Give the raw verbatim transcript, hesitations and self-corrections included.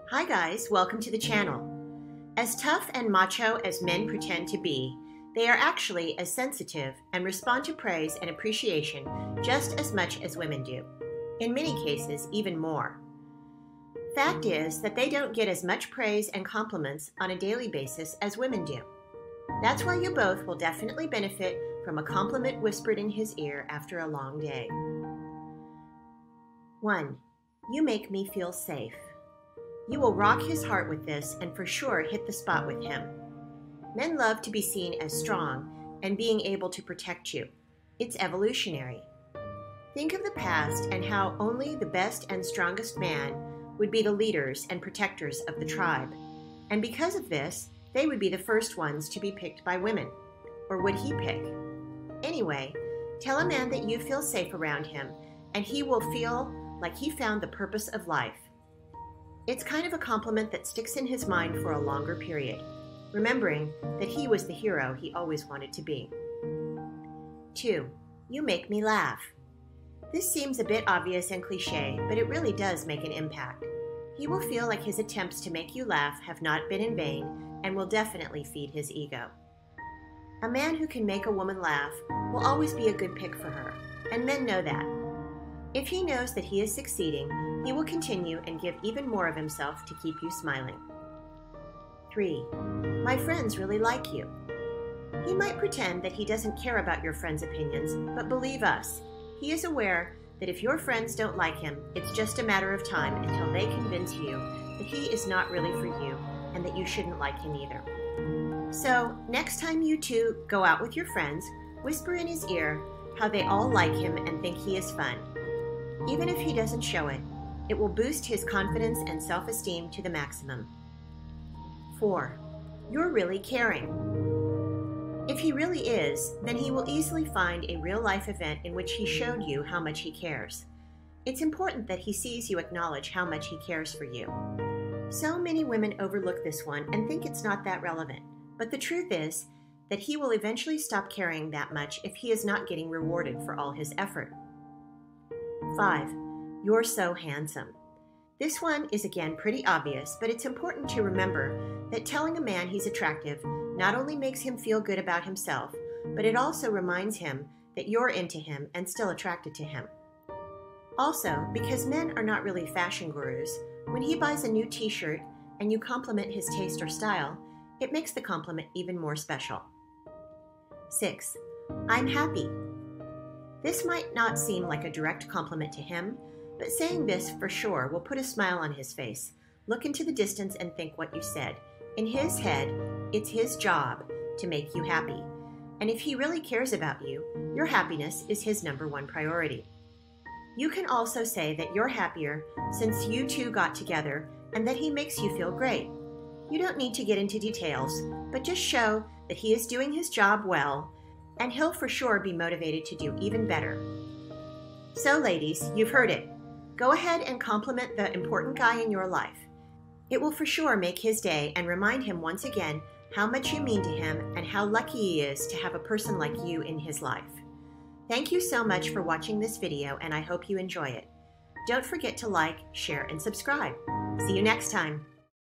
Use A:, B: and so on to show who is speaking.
A: Hi guys, welcome to the channel. As tough and macho as men pretend to be, they are actually as sensitive and respond to praise and appreciation just as much as women do. In many cases, even more. Fact is that they don't get as much praise and compliments on a daily basis as women do. That's why you both will definitely benefit from a compliment whispered in his ear after a long day. one. You make me feel safe. You will rock his heart with this and for sure hit the spot with him. Men love to be seen as strong and being able to protect you. It's evolutionary. Think of the past and how only the best and strongest man would be the leaders and protectors of the tribe. And because of this, they would be the first ones to be picked by women. Or would he pick? Anyway, tell a man that you feel safe around him and he will feel like he found the purpose of life. It's kind of a compliment that sticks in his mind for a longer period, remembering that he was the hero he always wanted to be. two. You make me laugh. This seems a bit obvious and cliche, but it really does make an impact. He will feel like his attempts to make you laugh have not been in vain and will definitely feed his ego. A man who can make a woman laugh will always be a good pick for her, and men know that. If he knows that he is succeeding, he will continue and give even more of himself to keep you smiling. three. My friends really like you. He might pretend that he doesn't care about your friends' opinions, but believe us, he is aware that if your friends don't like him, it's just a matter of time until they convince you that he is not really for you and that you shouldn't like him either. So, next time you two go out with your friends, whisper in his ear how they all like him and think he is fun. Even if he doesn't show it, it will boost his confidence and self-esteem to the maximum. four. You're really caring. If he really is, then he will easily find a real-life event in which he showed you how much he cares. It's important that he sees you acknowledge how much he cares for you. So many women overlook this one and think it's not that relevant, but the truth is that he will eventually stop caring that much if he is not getting rewarded for all his effort. five. You're so handsome. This one is again pretty obvious, but it's important to remember that telling a man he's attractive not only makes him feel good about himself, but it also reminds him that you're into him and still attracted to him. Also, because men are not really fashion gurus, when he buys a new t-shirt and you compliment his taste or style, it makes the compliment even more special. six. I'm happy. This might not seem like a direct compliment to him, but saying this for sure will put a smile on his face. Look into the distance and think what you said. In his head, it's his job to make you happy. And if he really cares about you, your happiness is his number one priority. You can also say that you're happier since you two got together and that he makes you feel great. You don't need to get into details, but just show that he is doing his job well, and he'll for sure be motivated to do even better. So ladies, you've heard it. Go ahead and compliment the important guy in your life. It will for sure make his day and remind him once again how much you mean to him and how lucky he is to have a person like you in his life. Thank you so much for watching this video, and I hope you enjoy it. Don't forget to like, share, and subscribe. See you next time.